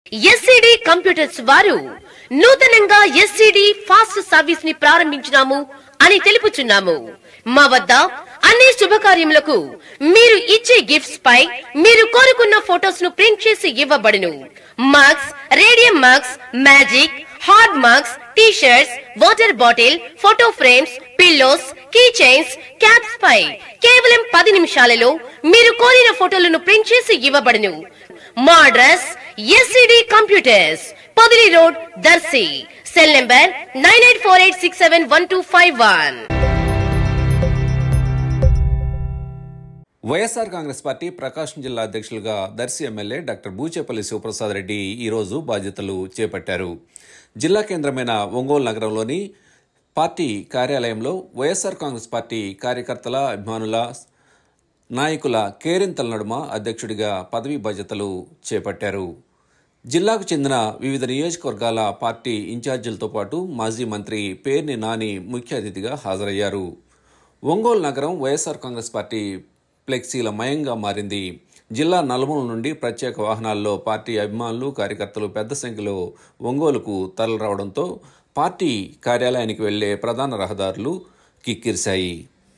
SCD computers వారు నూతనంగా SCD fast service ని ప్రారంభించినాము అని తెలుపుచున్నాము. మా వద్ద అన్ని శుభకార్యములకు మీరు ఇచ్చే గిఫ్ట్స్ పై మీరు కోరుకున్న ఫోటోస్ ను ప్రింట్ చేసి ఇవ్వబడును. Mugs, radium mugs, magic, hard mugs, T shirts, water bottle, photo frames, pillows, key chains, caps పై కేవలం 10 నిమిషాలలో మీరు కోరిన ఫోటోలను ప్రింట్ చేసి ఇవ్వబడును. మా address SCD computers, Podili road, Darsi. Cell number 9848671251. YSR Congress party Prakasam జిల్లా అధ్యక్షులుగా దర్శి ఎమ్మెల్యే డాక్టర్ బూచేపల్లి శివప్రసాద్ రెడ్డి ఈరోజు బాధ్యతలు చేపట్టారు. జిల్లా కేంద్రమైన ఒంగోలు నగరంలోని పార్టీ కార్యాలయంలో వైఎస్ఆర్ కాంగ్రెస్ పార్టీ కార్యకర్తల, అభిమానుల, నాయకుల కేరింతల నడుమ అధ్యక్షుడిగా పదవీ బాధ్యతలు చేపట్టారు. జిల్లాకు చెందిన వివిధ నియోజకవర్గాల పార్టీ ఇన్ఛార్జీలతో పాటు మాజీ మంత్రి పేర్ని నాని ముఖ్య అతిథిగా హాజరయ్యారు. ఒంగోలు నగరం వైఎస్ఆర్ కాంగ్రెస్ పార్టీ ఫ్లెక్సీల మయంగా మారింది. జిల్లా నలుమూల నుండి ప్రత్యేక వాహనాల్లో పార్టీ అభిమానులు, కార్యకర్తలు పెద్ద సంఖ్యలో ఒంగోలుకు తరలిరావడంతో పార్టీ కార్యాలయానికి వెళ్లే ప్రధాన రహదారులు కిక్కిరిశాయి.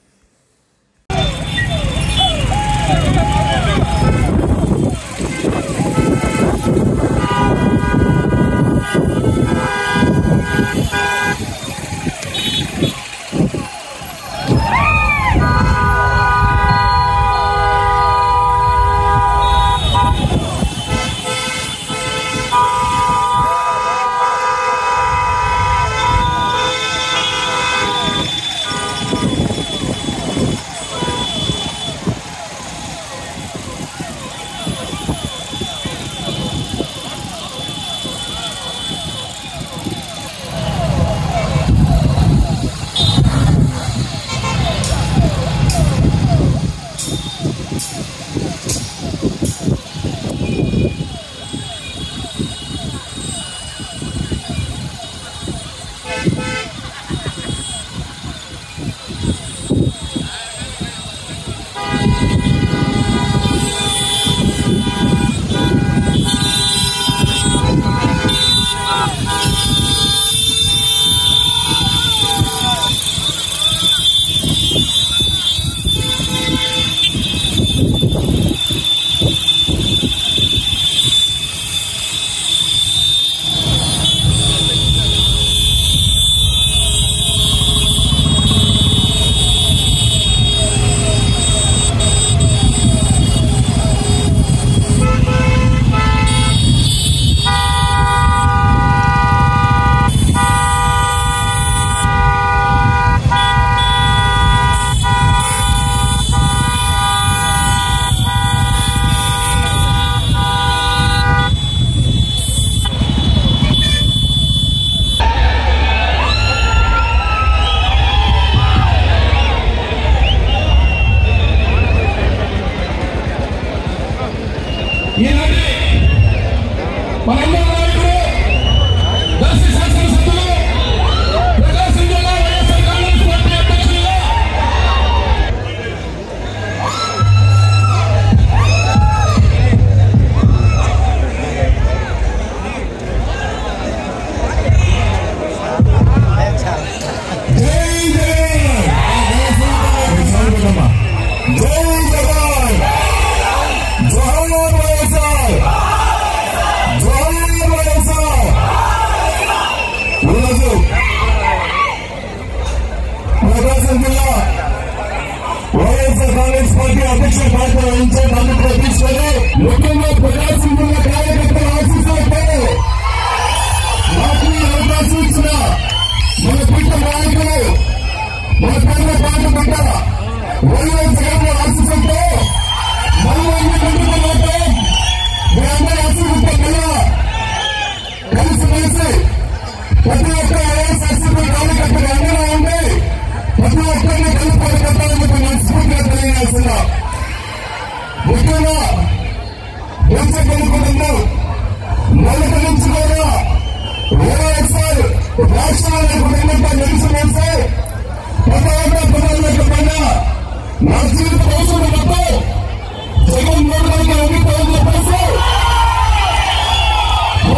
వైఎస్ఆర్ కాంగ్రెస్ పార్టీ అధ్యక్ష బాధ్యత వహించే బాధ్యత తీసుకొని ముఖ్యంగా ప్రకాశం జిల్లా కార్యకర్తల ఆశీస్సులతో నాకు అవకాశం ఇచ్చిన మన పీఠ నాయకులు, మన పేర్ల పాట పట్ట వైఎస్ జగన్ ఆశీస్సులతో మళ్ళీ మీ అందరి ఆశీస్సులతో కలిసి ప్రతి ఒక్క వైఎస్ఆర్సీపీ కార్యకర్తలు అందరూ ఉండి ప్రతి ఒక్కరిని కలుపుకొని పెట్టాలని మనస్ఫూర్తిగా తెలియజేస్తున్నా. ముఖ్యంగా దేశపడుకుంటున్నాం నలుగు నుంచి కూడా వైఎస్ఆర్ రాష్ట్రాలకు కుటుంబంతో నిలిచి వేస్తే ప్రతి ఒక్క ప్రజలకు పైన నా జీవిత అవసరం మొత్తం జగన్ మోడీ గారికి అమితాలు చెప్పేసి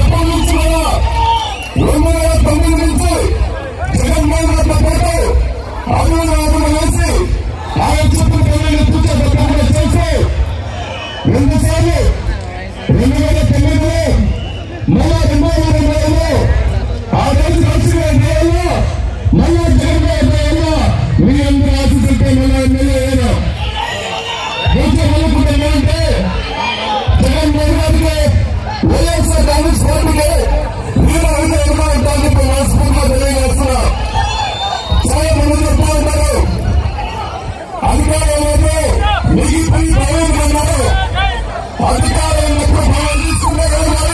వైఎస్ఆర్ కాంగ్రెస్ పార్టీకి మీరు అనుకూలంగా ఉంటారని మనస్ఫూర్తిగా తెలియజేస్తున్నా. చాలా మంది చెప్తూ ఉంటారు అధికారంలో మిగిలిపోయి భయం అన్నారు. అధికారం ఉన్నప్పుడు భయం తీసుకునే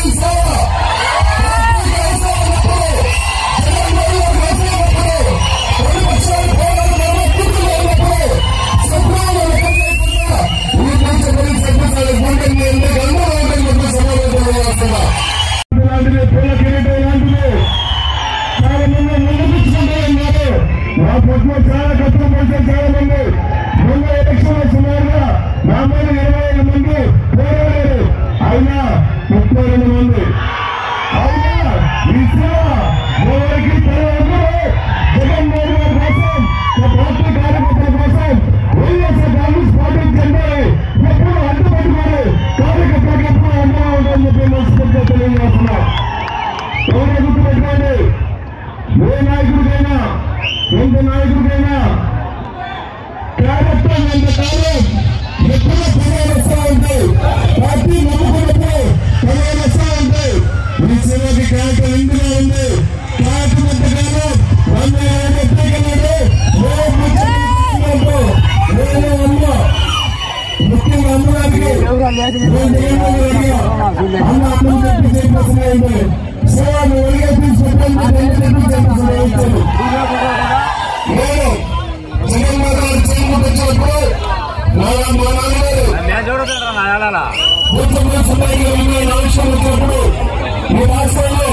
చాలా కష్టం పడితే చాలా మంది మొన్న ఎలక్షన్ సుమారుగా 40-25 మంది పోరాడారు. అయినా 32 మంది అయినా ఈ సేవ ఎవరికి జగన్మోహన్ గారి కోసం పార్టీ కార్యకర్తల కోసం వైఎస్ఆర్ కాంగ్రెస్ పార్టీ జెండాని ఎప్పుడు అడ్డుపెట్టుకోవాలి. కార్యకర్తలకు ఎప్పుడు అండగా ఉండాలని చెప్పి మనస్ఫూర్తిగా తెలియజేస్తున్నా. ఎవరు గుర్తుపెట్టుకోండి, ఏ నాయకుడికైనా ఎంత నాయకుడికైనా క్యారెక్టర్ ఎంతకాలం ఎప్పుడు పదవి వస్తూ ఉంటాయి. పార్టీ నమ్ముకున్నప్పుడు పదవి వస్తూ ఉంటాయి. ఈ సేవకి క్యారెక్టర్ ఇందులో ఉంది. క్యారెక్టర్ ఎంతకాలం ముఖ్యంగా అమ్మడానికి సేవను ఒడిగేసి చెప్పండి. నేను జగన్మోహన్ గారు చేరుకుంటూ వచ్చినప్పుడు మా నాన్నగారు ఆవిష్యం వచ్చినప్పుడు ఈ రాష్ట్రంలో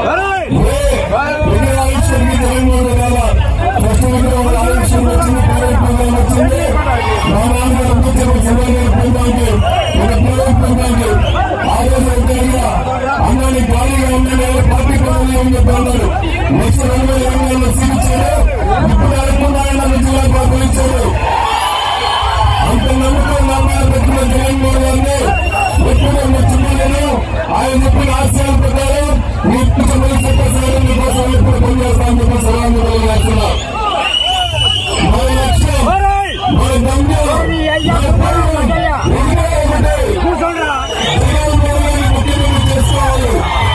ఆవిష్యం జగన్మోహన్ గారు ప్రస్తుతం ఆవిష్యం వచ్చింది, ప్రైవేట్ ప్రోగ్రాం వచ్చింది. మా నాన్నగారు పొందాలి ఒక ప్రైవేట్ ప్రోగ్రాంకి ఆ రోజు ఉద్యోగిగా అన్నాన్ని ఖాళీగా ఉందని పార్టీ పదవి అని చెప్పారు. నెక్స్ట్ 2020లో సీనిచ్చారు. ఇప్పుడు అనుకున్నాయన్న జిల్లా పాల్గొనిచ్చారు. అంత నమ్మకం నాన్నగారు పెట్టిన జగన్మోహన్ గారిని ఎప్పుడు నచ్చిందని ఆయన చెప్పిన ఆశయాల ప్రకారం మీ చెప్పేసారని కోసం ఎప్పుడు పనిచేస్తామని చెప్పి సలహాలు తెలియజేస్తున్నా. మన లక్ష్యం, మన గమ్యం, మన పరువు జగన్మోహన్ గారిని ముఖ్యమంత్రి చేసుకోవాలి.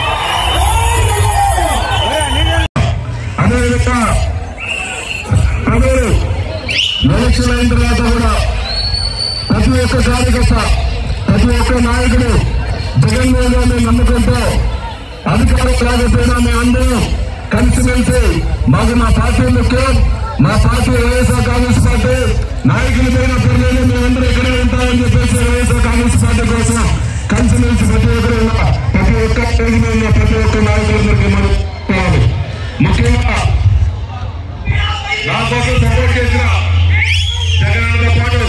అదేవిధంగా ప్రజలు ఎలక్షన్ అయిన తర్వాత కూడా ప్రతి ఒక్క కార్యకర్త, ప్రతి ఒక్క నాయకుడు జగన్మోహన్ గారిని నమ్మకంతో అధికారం రాకపోయినా మేమందరం కలిసిమెలిసి మాకు మా పార్టీ ముఖ్యం, మా పార్టీ వైఎస్ఆర్ కాంగ్రెస్ పార్టీ నాయకుల పైన పేర్లేదు, మేమందరం ఇక్కడే ఉంటామని చెప్పేసి వైఎస్ఆర్ కాంగ్రెస్ పార్టీ కోసం కలిసిమెలిసి ప్రతి ఒక్కరు ప్రతి ఒక్క ప్రతి ఒక్క నాయకులందరికీ మనం ముఖ్యంగా నా కోసం సపోర్ట్ చేసిన జగన్తో పాటు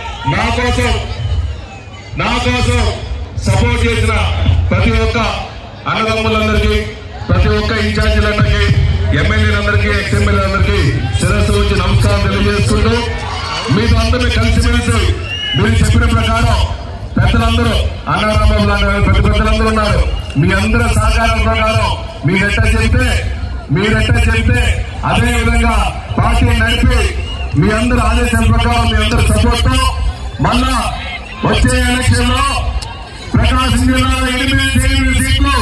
నా కోసం సపోర్ట్ చేసిన ప్రతి ఒక్క అన్నదమ్ములందరికీ, ప్రతి ఒక్క ఇన్ఛార్జీలందరికీ, ఎమ్మెల్యేలందరికీ, ఎక్స్ఎమ్మెల్యేలందరికీ శిరస్సు వచ్చి నమస్కారం తెలియజేస్తుంటూ మీతో అందరినీ కలిసిమెలిసి మీరు చెప్పిన ప్రకారం పెద్దలందరూ అన్నారాంబాబు లాంటి ప్రతి పెద్దలందరూ ఉన్నారు. మీ అందరూ సహకారం ప్రకారం మీరెట్టా చెప్తే అదే విధంగా పార్టీ నడిపి మీ అందరూ ఆదేశాల ప్రకారం మీ అందరూ సపోర్ట్ తో మళ్ళా వచ్చే ఎలక్షన్ లో ప్రకాశం జిల్లాలో 8 సీట్లు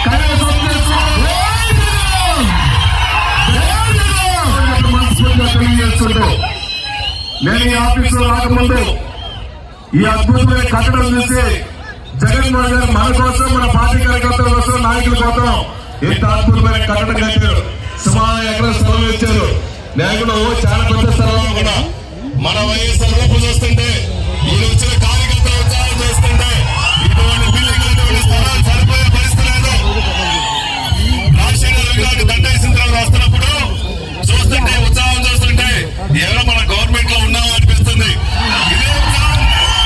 మనస్ఫూర్తిగా తెలియజేస్తుంటూ నేను ఈ ఆఫీసులో రాకముందు ఈ అద్భుతమైన కట్టడం చూసి జగన్మోహన్ గారు మన కోసం, మన పార్టీ కార్యకర్తల కోసం, నాయకుల కోసం ఎంత అద్భుతమైన కట్టడం కట్టారు. సుమారు ఎకరం స్థలం ఇచ్చారు. నేను కూడా చాలా పెద్ద స్థలం కూడా మన వైఎస్ఆర్ రూపు చూస్తుంటే ఈయన వచ్చిన కార్యకర్తల ఉత్సాహం చూస్తుంటే ఇటువంటి బిల్డింగ్ ఇటువంటి స్థలాలు సరిపోయే పరిస్థితి లేదు. రాజశేఖర రెడ్డి గారికి దండేసిన తర్వాత వస్తున్నప్పుడు చూస్తుంటే ఉత్సాహం చూస్తుంటే ఎవరో మన గవర్నమెంట్ లో ఉన్నామో అనిపిస్తుంది. ఇదే ఉత్సాహం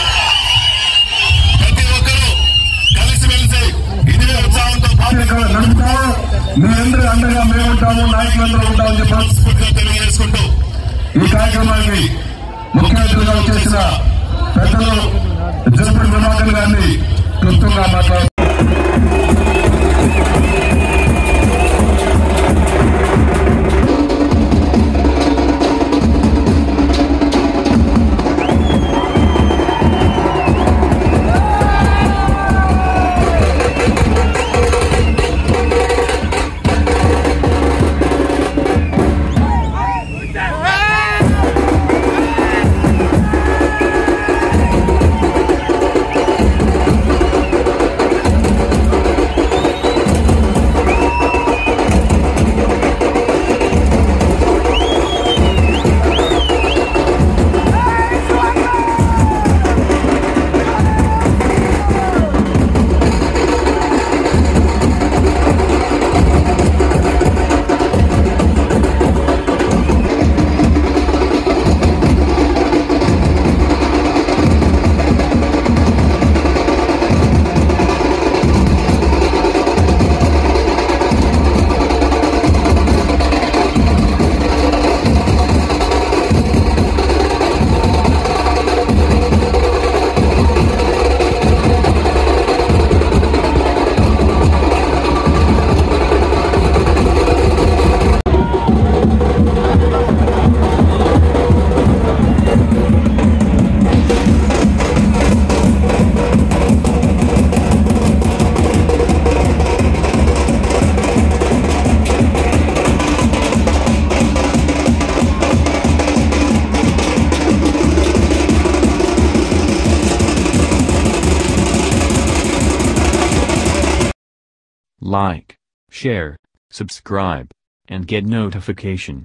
ప్రతి ఒక్కరూ కలిసిమెలిసి ఇదే ఉత్సాహంతో నడుపుతాము. మీ అందరూ అండగా మేము ఉంటాము, నాయకులందరూ ఉంటామని చెప్పి మనస్ఫూర్తిగా తెలియజేసుకుంటూ ఈ కార్యక్రమానికి ముఖ్య అతిథిగా వచ్చేసిన పెద్దలు జనపడి ప్రభాకర్ గారిని క్లుప్తంగా మాట్లాడుతున్నారు. like, share, subscribe, and get notification.